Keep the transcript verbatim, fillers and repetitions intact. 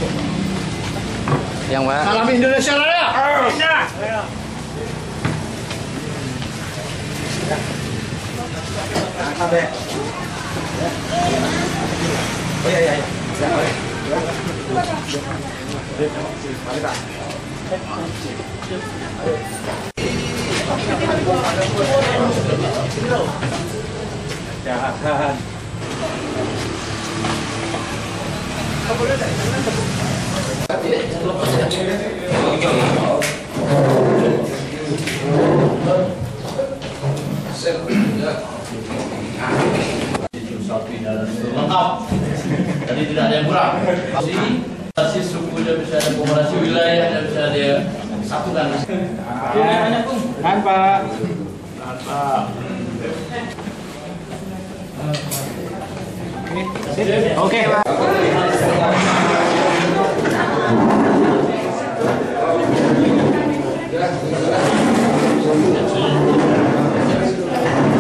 Yang mana? Salam Indonesia Raya. Indonesia. Oh iya iya. Jangan. Lengkap, jadi tidak ada yang kurang. Komunikasi suku dia bisa ada komunikasi wilayah dia bisa dia satukan. Kan Pak. Pak. Oke. Oke.